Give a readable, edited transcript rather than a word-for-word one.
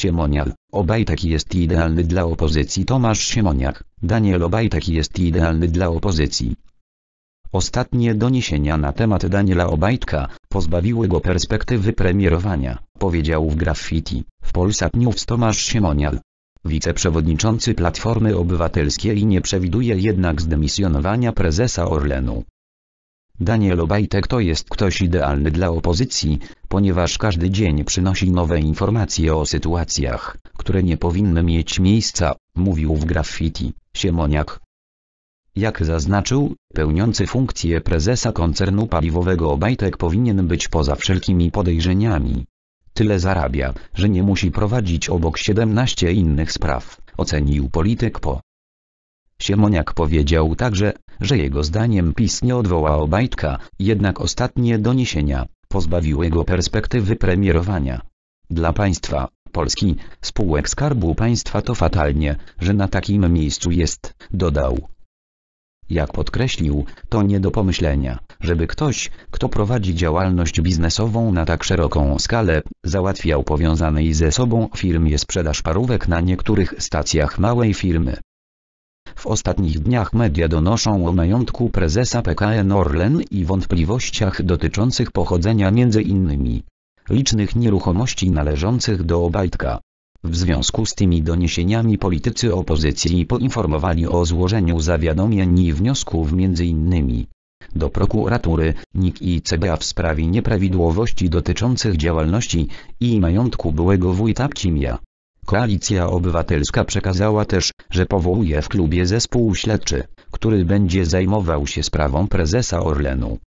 Siemoniak, Obajtek jest idealny dla opozycji. Tomasz Siemoniak, Daniel Obajtek jest idealny dla opozycji. Ostatnie doniesienia na temat Daniela Obajtka pozbawiły go perspektywy premierowania, powiedział w Graffiti, w Polsat News Tomasz Siemoniak. Wiceprzewodniczący Platformy Obywatelskiej nie przewiduje jednak zdymisjonowania prezesa Orlenu. Daniel Obajtek to jest ktoś idealny dla opozycji, ponieważ każdy dzień przynosi nowe informacje o sytuacjach, które nie powinny mieć miejsca, mówił w Graffiti, Siemoniak. Jak zaznaczył, pełniący funkcję prezesa koncernu paliwowego Obajtek powinien być poza wszelkimi podejrzeniami. Tyle zarabia, że nie musi prowadzić obok 17 innych spraw, ocenił polityk po. Siemoniak powiedział także, że jego zdaniem PiS nie odwoła Obajtka, jednak ostatnie doniesienia pozbawiły go perspektywy premierowania. Dla państwa, Polski, spółek Skarbu Państwa to fatalnie, że na takim miejscu jest, dodał. Jak podkreślił, to nie do pomyślenia, żeby ktoś, kto prowadzi działalność biznesową na tak szeroką skalę, załatwiał powiązanej ze sobą firmie sprzedaż parówek na niektórych stacjach małej firmy. W ostatnich dniach media donoszą o majątku prezesa PKN Orlen i wątpliwościach dotyczących pochodzenia m.in. licznych nieruchomości należących do Obajtka. W związku z tymi doniesieniami politycy opozycji poinformowali o złożeniu zawiadomień i wniosków m.in. do prokuratury, NIK i CBA w sprawie nieprawidłowości dotyczących działalności i majątku byłego wójta Pcimia. Koalicja Obywatelska przekazała też, że powołuje w klubie zespół śledczy, który będzie zajmował się sprawą prezesa Orlenu.